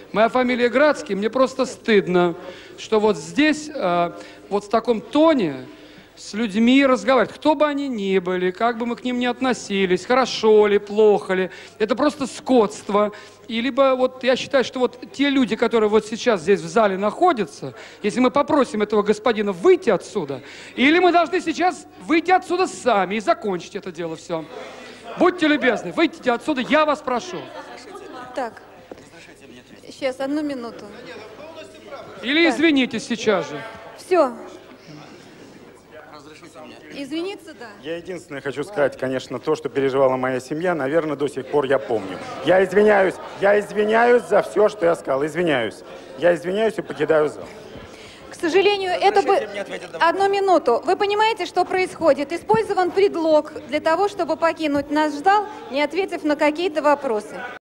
Моя фамилия Градский, мне просто стыдно, что вот здесь, вот в таком тоне с людьми разговаривать. Кто бы они ни были, как бы мы к ним ни относились, хорошо ли, плохо ли. Это просто скотство. И либо вот я считаю, что вот те люди, которые вот сейчас здесь в зале находятся, если мы попросим этого господина выйти отсюда, или мы должны сейчас выйти отсюда сами и закончить это дело все. Будьте любезны, выйдите отсюда, я вас прошу. Так, сейчас, 1 минуту. Или извинитесь сейчас же. Все. Извиниться, да. Я единственное хочу сказать, конечно, то, что переживала моя семья, наверное, до сих пор я помню. Я извиняюсь за все, что я сказал, извиняюсь. Я извиняюсь и покидаю зал. К сожалению, это бы... 1 минуту. Вы понимаете, что происходит? Использован предлог для того, чтобы покинуть наш зал, не ответив на какие-то вопросы.